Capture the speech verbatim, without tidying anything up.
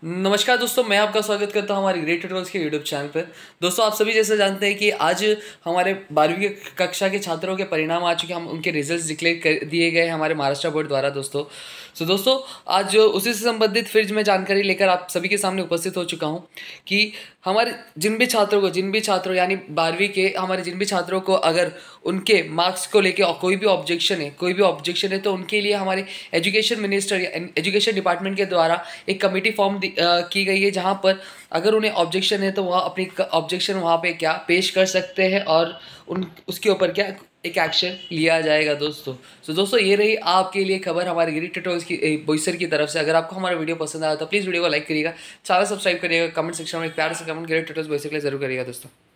नमस्कार दोस्तों, मैं आपका स्वागत करता हूं हमारे ग्रेट ट्यूटोरियल्स के यूट्यूब चैनल पर। दोस्तों, आप सभी जैसे जानते हैं कि आज हमारे बारहवीं की कक्षा के छात्रों के परिणाम आ चुके हैं। हम उनके रिजल्ट्स डिक्लेयर कर दिए गए हमारे महाराष्ट्र बोर्ड द्वारा। दोस्तों सो दोस्तों आज उसी से संबंधित फिर मैं जानकारी लेकर आप सभी के सामने उपस्थित हो चुका हूं कि हमारे जिन भी छात्रों को जिन भी छात्रों यानी बारहवीं के हमारे जिन भी छात्रों को अगर उनके मार्क्स को लेके कोई भी ऑब्जेक्शन है कोई भी ऑब्जेक्शन है तो उनके लिए हमारे एजुकेशन मिनिस्टर या एजुकेशन डिपार्टमेंट के द्वारा एक कमेटी फॉर्म की गई है, जहां पर अगर उन्हें ऑब्जेक्शन है तो वह अपनी ऑब्जेक्शन वहां पे क्या पेश कर सकते हैं और उन उसके ऊपर क्या एक एक्शन लिया जाएगा। दोस्तों सो दोस्तों ये रही आपके लिए खबर हमारे ग्रेट ट्यूटोरियल्स की बोईसर की तरफ से। अगर आपको हमारा वीडियो पसंद आया तो प्लीज़ वीडियो को लाइक करिएगा, चैनल सब्सक्राइब करिएगा, कमेंट सेक्शन में एक प्यार से कमेंट ग्रेट ट्यूटोरियल्स बोईसर के लिए जरूर करिएगा दोस्तों।